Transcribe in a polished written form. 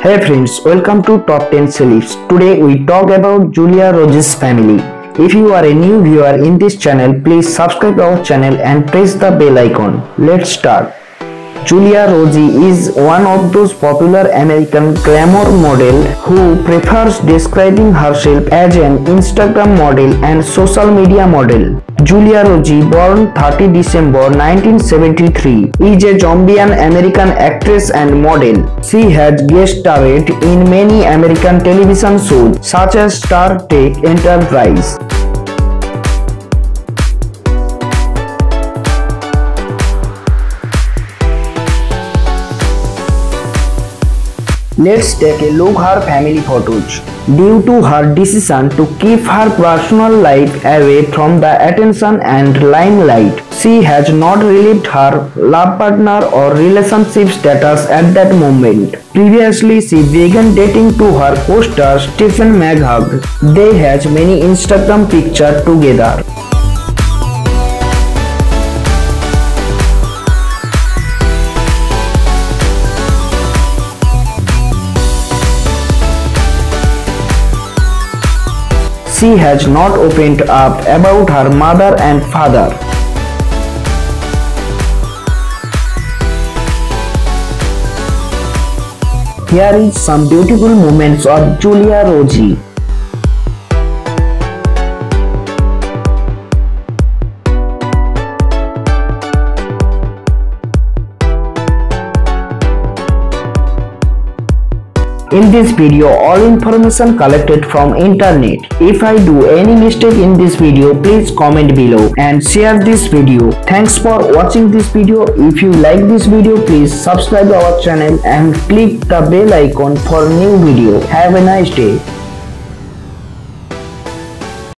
Hey friends, welcome to Top 10 Celebs. Today we talk about Julia Rose's family. If you are a new viewer in this channel, please subscribe our channel and press the bell icon. Let's start. Julia Rose is one of those popular American glamour models who prefers describing herself as an Instagram model and social media model. Julia Rose, born 30 December 1973, is a Zambian American actress and model. She has guest starred in many American television shows such as Star Trek Enterprise. Let's take a look at her family photos. Due to her decision to keep her personal life away from the attention and limelight, she has not revealed her love partner or relationship status at that moment. Previously, she began dating to her co-star Stephen Magg. They had many Instagram pictures together. She has not opened up about her mother and father. Here is some beautiful moments of Julia Rose. In this video, all information collected from internet. If I do any mistake in this video, please comment below and share this video. Thanks for watching this video. If you like this video, please subscribe our channel and click the bell icon for new video. Have a nice day.